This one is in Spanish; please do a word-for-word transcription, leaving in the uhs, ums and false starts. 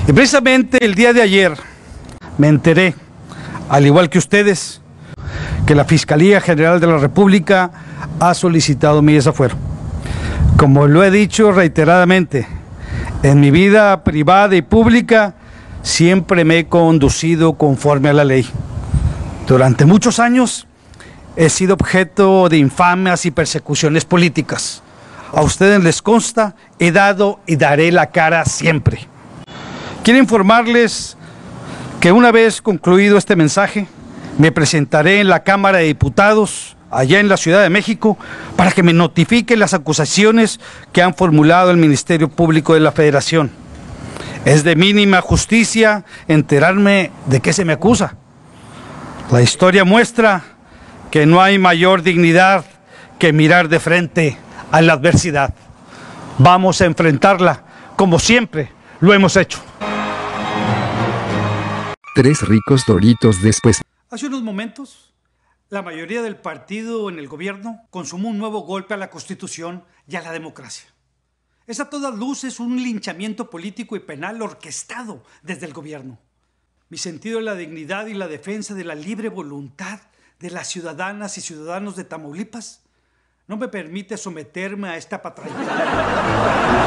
Y precisamente el día de ayer me enteré, al igual que ustedes, que la Fiscalía General de la República ha solicitado mi desafuero. Como lo he dicho reiteradamente, en mi vida privada y pública siempre me he conducido conforme a la ley. Durante muchos años he sido objeto de infamias y persecuciones políticas. A ustedes les consta, he dado y daré la cara siempre. Quiero informarles que una vez concluido este mensaje, me presentaré en la Cámara de Diputados, allá en la Ciudad de México, para que me notifiquen las acusaciones que han formulado el Ministerio Público de la Federación. Es de mínima justicia enterarme de qué se me acusa. La historia muestra que no hay mayor dignidad que mirar de frente a la adversidad. Vamos a enfrentarla como siempre lo hemos hecho. Tres ricos doritos después. Hace unos momentos, la mayoría del partido en el gobierno consumó un nuevo golpe a la Constitución y a la democracia. Es a todas luces un linchamiento político y penal orquestado desde el gobierno. Mi sentido de la dignidad y la defensa de la libre voluntad de las ciudadanas y ciudadanos de Tamaulipas no me permite someterme a esta patraña.